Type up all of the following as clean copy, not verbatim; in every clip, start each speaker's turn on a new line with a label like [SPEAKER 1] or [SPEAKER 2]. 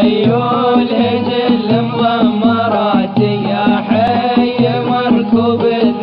[SPEAKER 1] خيول جل مضمرات يا حي مركوب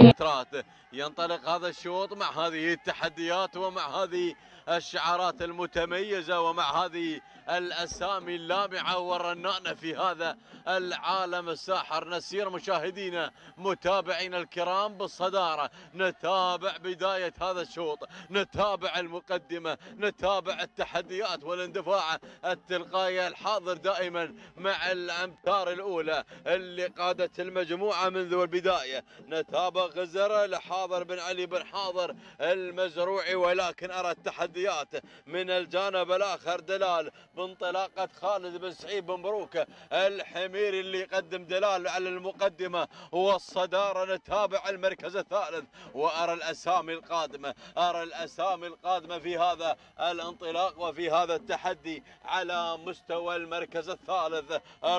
[SPEAKER 2] ينطلق هذا الشوط مع هذه التحديات ومع هذه الشعارات المتميزة ومع هذه الأسامي اللامعة والرنانة في هذا العالم الساحر. نسير مشاهدينا متابعينا الكرام بالصدارة، نتابع بداية هذا الشوط، نتابع المقدمة، نتابع التحديات والاندفاع التلقائي الحاضر دائما مع الأمتار الأولى اللي قادت المجموعة منذ البداية. نتابع غزر لحاضر بن علي بن حاضر المزروعي، ولكن أرى التحديات من الجانب الآخر. دلال بانطلاقة خالد بن سعيد بن مبروك الحميري اللي يقدم دلال على المقدمة والصدارة. نتابع المركز الثالث وأرى الأسامي القادمة، أرى الأسامي القادمة في هذا الانطلاق وفي هذا التحدي على مستوى المركز الثالث.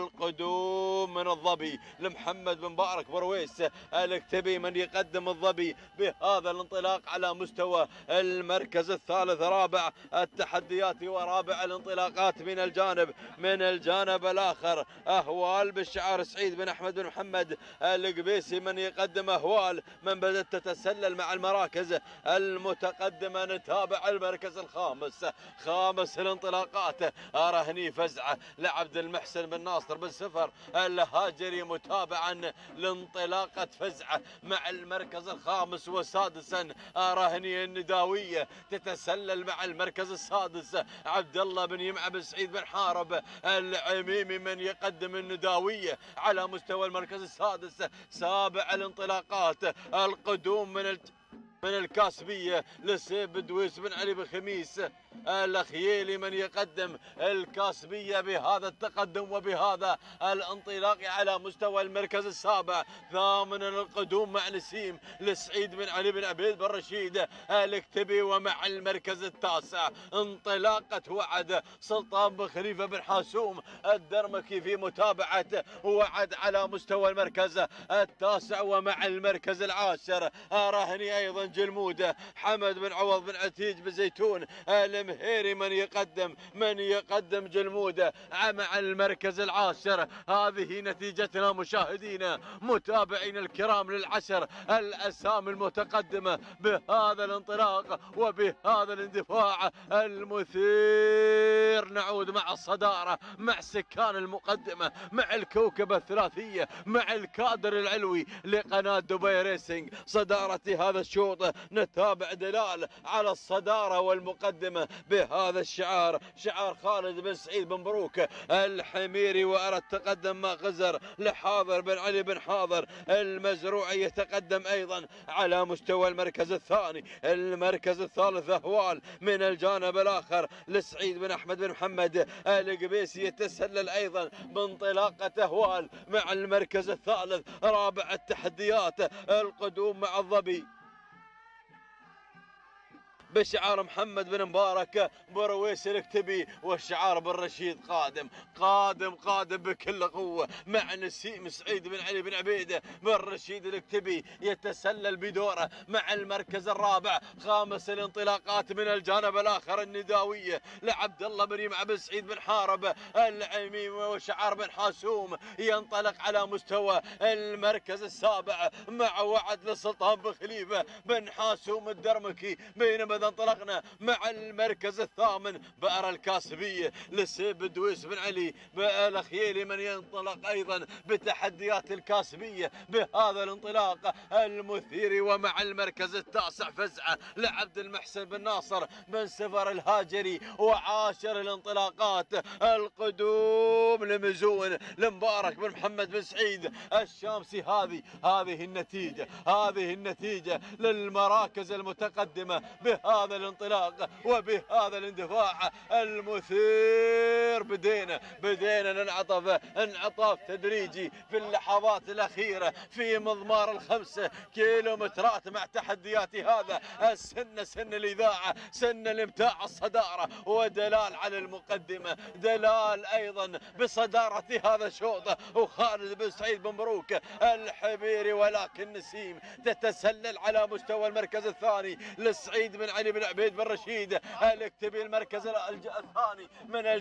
[SPEAKER 2] القدوم من الظبي لمحمد بن مبارك برويس الكتبي من يقدم الظبي بهذا الانطلاق على مستوى المركز الثالث. رابع التحديات ورابع الانطلاقات من الجانب الآخر. أهوال بالشعار سعيد بن أحمد بن محمد القبيسي من يقدم أهوال من بدأت تتسلل مع المراكز المتقدمة. نتابع المركز الخامس، خامس الانطلاقات. أرى هني فزعة لعبد المحسن بن ناصر بن سفر الهاجري متابعا لانطلاقة فزعة مع المركز الخامس. وسادسا أرى هني النداوية تتسلل مع المركز السادس. عبد الله بن يمعة بن سعيد بن حارب العميمي من يقدم النداوية على مستوى المركز السادس. سابع الانطلاقات القدوم من الكاسبية لسيب دويس بن علي بن خميس الأخييلي من يقدم الكاسبية بهذا التقدم وبهذا الانطلاق على مستوى المركز السابع. ثامن القدوم مع نسيم لسعيد بن علي بن عبيد بن رشيد الكتبي. ومع المركز التاسع انطلاقة وعد سلطان بن خليفة بن حاسوم الدرمكي في متابعة وعد على مستوى المركز التاسع. ومع المركز العاشر أراهني أيضا جلمودة حمد بن عوض بن عتيج بزيتون المهيري من يقدم جلمودة مع المركز العاشر. هذه نتيجتنا مشاهدينا متابعين الكرام للعشر الأسامي المتقدمة بهذا الانطلاق وبهذا الاندفاع المثير. نعود مع الصدارة مع سكان المقدمة مع الكوكبة الثلاثية مع الكادر العلوي لقناة دبي ريسنج. صدارة هذا الشوط نتابع دلال على الصدارة والمقدمة بهذا الشعار، شعار خالد بن سعيد بن مبروك الحميري. وأرى التقدم مع غزر لحاضر بن علي بن حاضر المزروعي يتقدم أيضا على مستوى المركز الثاني. المركز الثالث أهوال من الجانب الآخر لسعيد بن أحمد بن محمد القبيسي يتسلل أيضا بانطلاقة أهوال مع المركز الثالث. رابع التحديات القدوم مع الظبي بشعار محمد بن مبارك برويس الكتبي. والشعار بن رشيد قادم بكل قوة مع نسيم سعيد بن علي بن عبيده بن رشيد الكتبي يتسلل بدوره مع المركز الرابع. خامس الانطلاقات من الجانب الآخر النداوية لعبد الله بن يمعة بن سعيد بن حارب العميمي وشعار بن حاسوم ينطلق على مستوى المركز السابع مع وعد لسلطان بن خليفة بن حاسوم الدرمكي. بينما انطلقنا مع المركز الثامن بأرى الكاسبية لسيب دويس بن علي الأخييلي من ينطلق أيضا بتحديات الكاسبية بهذا الانطلاق المثير. ومع المركز التاسع فزعة لعبد المحسن بن ناصر بن سفر الهاجري. وعاشر الانطلاقات القدوم لمزون لمبارك بن محمد بن سعيد الشامسي. هذه النتيجة للمراكز المتقدمة بهذا الانطلاق وبهذا الاندفاع المثير. بدينا انعطاف تدريجي في اللحظات الأخيرة في مضمار الخمسة كيلومترات مع تحديات هذا سن الإذاعة، سن الامتاع الصدارة. ودلال على المقدمة، دلال أيضا بصدارة هذا الشوط وخالد بن سعيد بن مبروك الحبيري. ولكن نسيم تتسلل على مستوى المركز الثاني لسعيد بن علي بن عبيد بن رشيد الكتبي. المركز الثاني من الجانب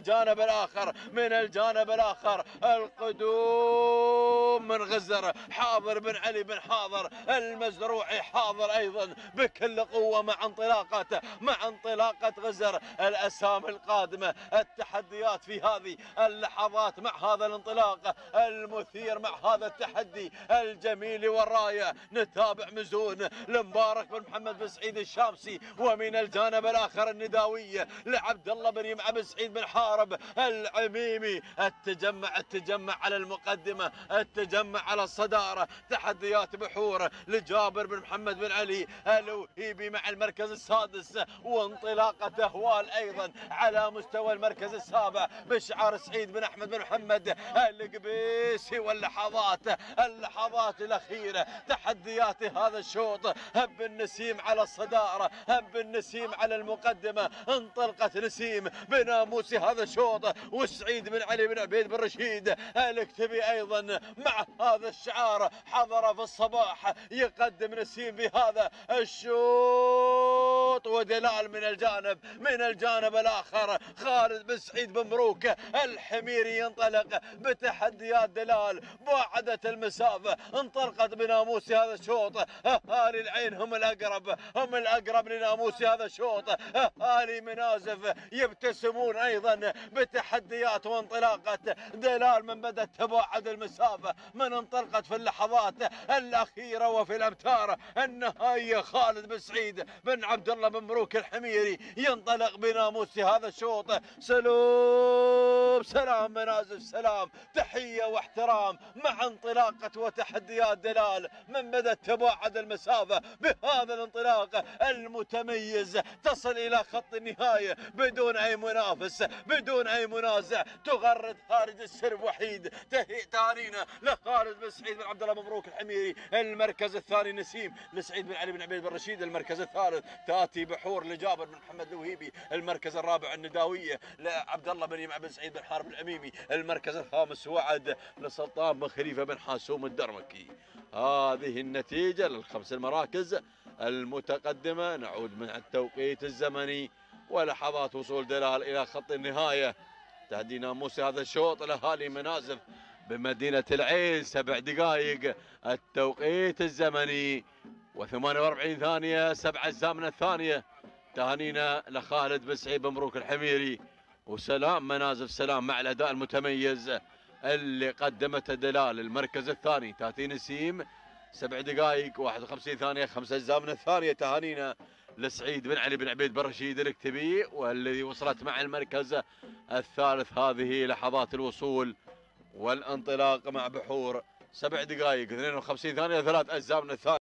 [SPEAKER 2] الآخر، من الجانب الآخر القدوم من غزر، حاضر بن علي بن حاضر المزروعي حاضر أيضا بكل قوة مع انطلاقة غزر. الأسامي القادمة، التحديات في هذه اللحظات مع هذا الانطلاق المثير، مع هذا التحدي الجميل والراية. نتابع مزون لمبارك بن محمد بن سعيد الشامسي، ومن الجانب الآخر النداوية لعبد الله بن يمعة بن سعيد بن حارب العميمي. التجمع على المقدمة، التجمع على الصدارة. تحديات بحور لجابر بن محمد بن علي الوهيبي مع المركز السادس، وانطلاقة أهوال أيضا على مستوى المركز السابع بشعار سعيد بن أحمد بن محمد القبيسي. واللحظات الأخيرة، تحديات هذا الشوط. هب النسيم على الصدارة، هب النسيم على المقدمة، انطلقت نسيم بناموس هذا الشوط، وسعيد بن علي بن عبيد بن رشيد الكتبي أيضا مع هذا الشعار حضر في الصباح يقدم نسيم بهذا الشوط. ودلال من الجانب الآخر خالد بن سعيد بن مبروك الحميري ينطلق بتحديات دلال. بعدت المسافة، انطلقت بناموس هذا الشوط. أهالي العين هم الأقرب لناموس هذا الشوط. أهالي منازف يبتسمون أيضا بتحديات وانطلاقة دلال من بدأت تباعد المسافة، من انطلقت في اللحظات الأخيرة وفي الأمتار النهائية. خالد بن سعيد بن عبد الله بن مبروك الحميري ينطلق بناموس هذا الشوط. سلام منازف، سلام، تحية واحترام مع انطلاقة وتحديات دلال من بدأت تباعد المسافة بهذا الانطلاق المتميز، تصل إلى خط النهاية بدون أي منافس، بدون أي منازع، تغرد خارج السرب وحيد. تهانينا لخالد بن سعيد بن عبد الله مبروك الحميري. المركز الثاني نسيم لسعيد بن علي بن عبيد بن رشيد. المركز الثالث تاتي بحور لجابر بن محمد الوهيبي. المركز الرابع النداوية لعبد الله بن يمعة بن سعيد بن حارب العميمي. المركز الخامس وعد لسلطان بن خليفة بن حاسوم الدرمكي. هذه النتيجة للخمس المراكز المتقدمة. نعود من التوقيت الزمني ولحظات وصول دلال إلى خط النهاية. تهدي ناموس هذا الشوط لأهالي منازف بمدينة العين 7 دقائق التوقيت الزمني و48 ثانية 7 أجزاء من الثانية. تهانينا لخالد بن سعيد بن مبروك الحميري، وسلام منازف، سلام مع الأداء المتميز اللي قدمته دلال. المركز الثاني تاتي نسيم 7 دقائق 51 ثانية 5 أجزاء من الثانية. تهانينا لسعيد بن علي بن عبيد بن رشيد الكتبي والذي وصلت مع المركز الثالث. هذه لحظات الوصول والانطلاق مع بحور 7 دقائق 52 ثانية 3 أجزاء من الثانية.